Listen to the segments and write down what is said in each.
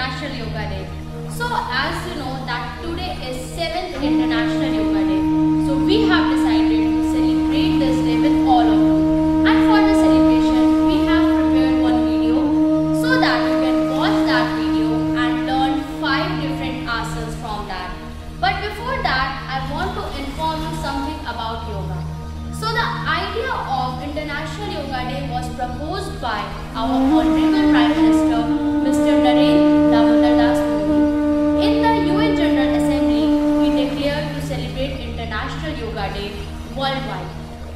International Yoga Day. So as you know that today is 7th International Yoga Day. So we have decided to celebrate this day with all of you. And for the celebration, we have prepared one video so that you can watch that video and learn 5 different asanas from that. But before that, I want to inform you something about yoga. So the idea of International Yoga Day was proposed by our Honorable Prime Minister, Mr. Narendra Damodar Das Modi. In the UN General Assembly, he declared to celebrate International Yoga Day worldwide.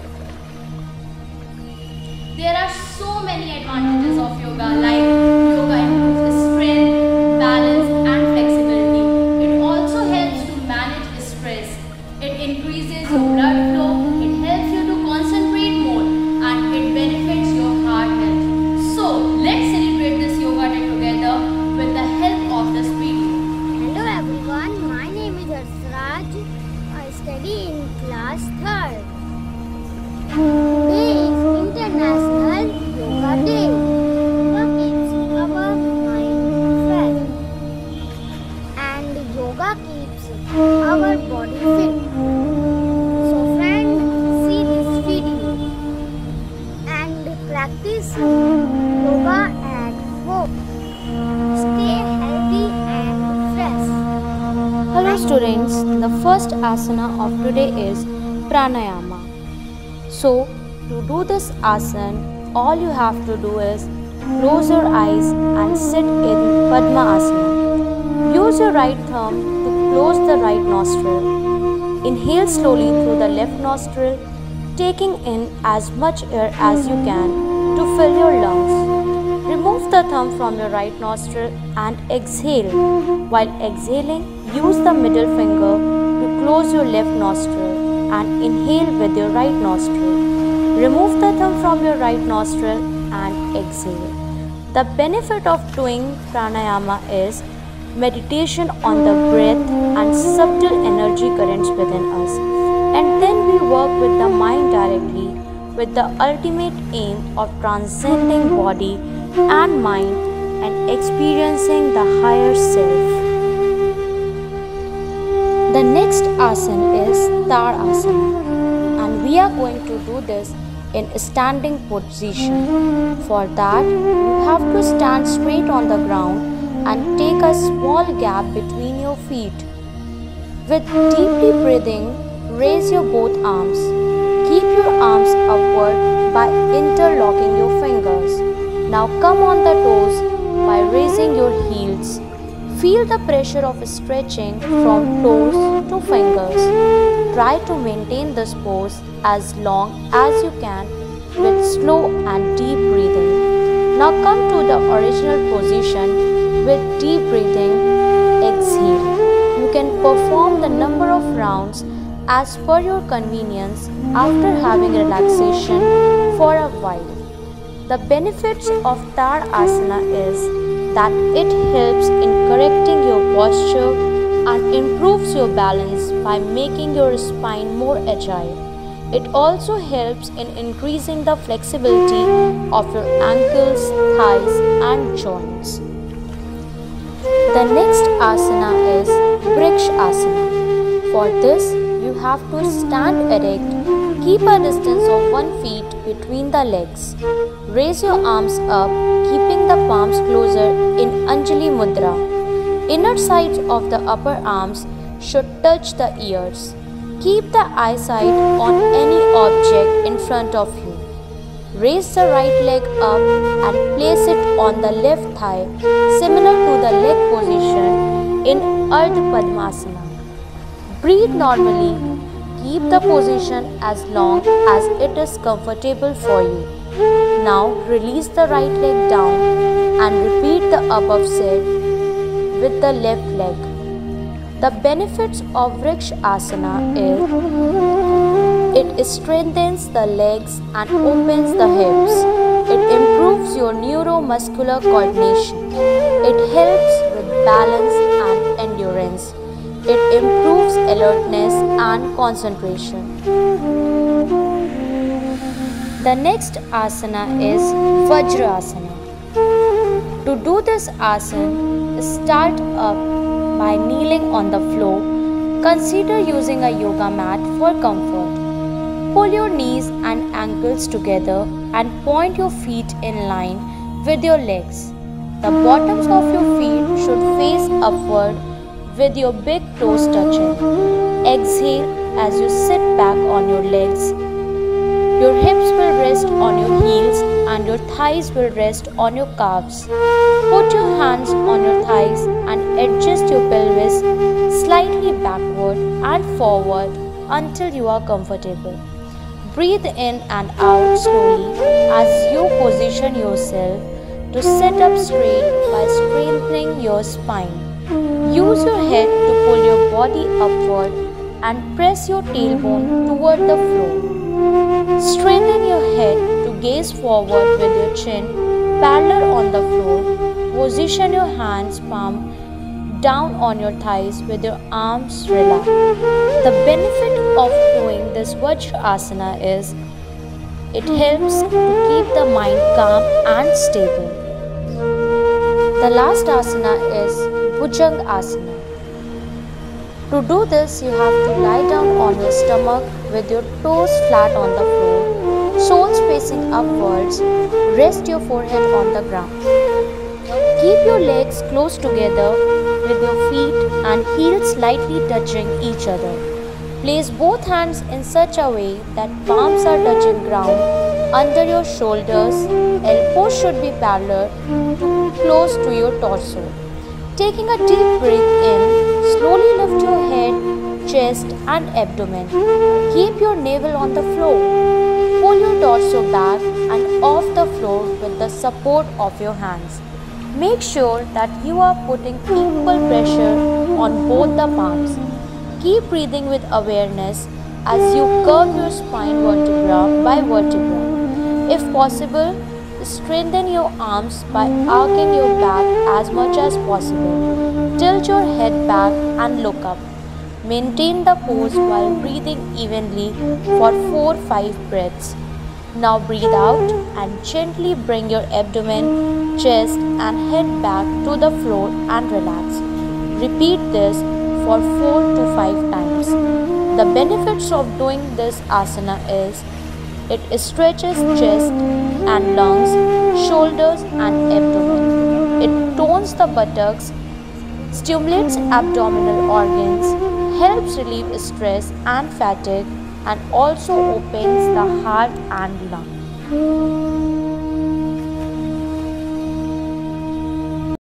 There are so many advantages of yoga, like yoga improves strength, balance and flexibility. It also helps to manage stress. It increases your blood flow. It helps you to concentrate more and it benefits your heart health. So let's celebrate this yoga day together with the help of this video. Hello everyone, my name is Harsraj. I study in class 3rd. Today is International Yoga Day. Yoga keeps our mind fresh and yoga keeps our body fit. So friends, see this video and practice yoga at home. Stay healthy and fresh. Hello students, the first asana of today is pranayama. So to do this asana, all you have to do is close your eyes and sit in Padmasana. Use your right thumb to close the right nostril. Inhale slowly through the left nostril, taking in as much air as you can to fill your lungs. Remove the thumb from your right nostril and exhale. While exhaling, use the middle finger to close your left nostril and inhale with your right nostril. Remove the thumb from your right nostril and exhale. The benefit of doing pranayama is meditation on the breath and subtle energy currents within us. And then we work with the mind directly with the ultimate aim of transcending body and mind and experiencing the higher self. The next asana is Tar Asana, and we are going to do this in a standing position. For that, you have to stand straight on the ground and take a small gap between your feet. With deeply breathing, raise your both arms. Keep your arms upward by interlocking your fingers. Now come on the toes by raising your heels. Feel the pressure of stretching from toes to fingers. Try to maintain this pose as long as you can with slow and deep breathing. Now come to the original position with deep breathing. Exhale. You can perform the number of rounds as per your convenience after having relaxation for a while. The benefits of Tar Asana is that it helps in correcting your posture and improves your balance by making your spine more agile. It also helps in increasing the flexibility of your ankles, thighs and joints. The next asana is Vriksha Asana. For this, you have to stand erect, keep a distance of 1 feet between the legs. Raise your arms up, keeping the palms closer in Anjali Mudra. Inner sides of the upper arms should touch the ears. Keep the eyesight on any object in front of you. Raise the right leg up and place it on the left thigh, similar to the leg position in Ardha Padmasana. Breathe normally. Keep the position as long as it is comfortable for you. Now release the right leg down and repeat the above set with the left leg. The benefits of Vriksha Asana is it strengthens the legs and opens the hips. It improves your neuromuscular coordination. It helps with balance and endurance. It improves alertness and concentration. The next asana is Vajra Asana. To do this asana, start up by kneeling on the floor. Consider using a yoga mat for comfort. Pull your knees and ankles together and point your feet in line with your legs. The bottoms of your feet should face upward with your big toes touching. Exhale as you sit back on your legs. Your hips will rest on your heels and your thighs will rest on your calves. Put your hands on your thighs and adjust your pelvis slightly backward and forward until you are comfortable. Breathe in and out slowly as you position yourself to sit up straight by strengthening your spine. Use your head to pull your body upward and press your tailbone toward the floor. Strengthen your head to gaze forward with your chin parallel on the floor. Position your hands palm down on your thighs with your arms relaxed. The benefit of doing this Vajrasana is it helps to keep the mind calm and stable. The last asana is Bhujang Asana. To do this, you have to lie down on your stomach with your toes flat on the floor, soles facing upwards. Rest your forehead on the ground. Keep your legs close together with your feet and heels slightly touching each other. Place both hands in such a way that palms are touching ground under your shoulders. Elbows should be parallel to close to your torso. Taking a deep breath in, slowly lift your head, chest and abdomen. Keep your navel on the floor. Pull your torso back and off the floor with the support of your hands. Make sure that you are putting equal pressure on both the palms. Keep breathing with awareness as you curve your spine vertebra by vertebra. If possible, strengthen your arms by arcing your back as much as possible. Tilt your head back and look up. Maintain the pose while breathing evenly for 4-5 breaths. Now breathe out and gently bring your abdomen, chest and head back to the floor and relax. Repeat this for 4 to 5 times. The benefits of doing this asana is it stretches chest and lungs, shoulders and abdomen. It tones the buttocks, stimulates abdominal organs, helps relieve stress and fatigue, and also opens the heart and lung.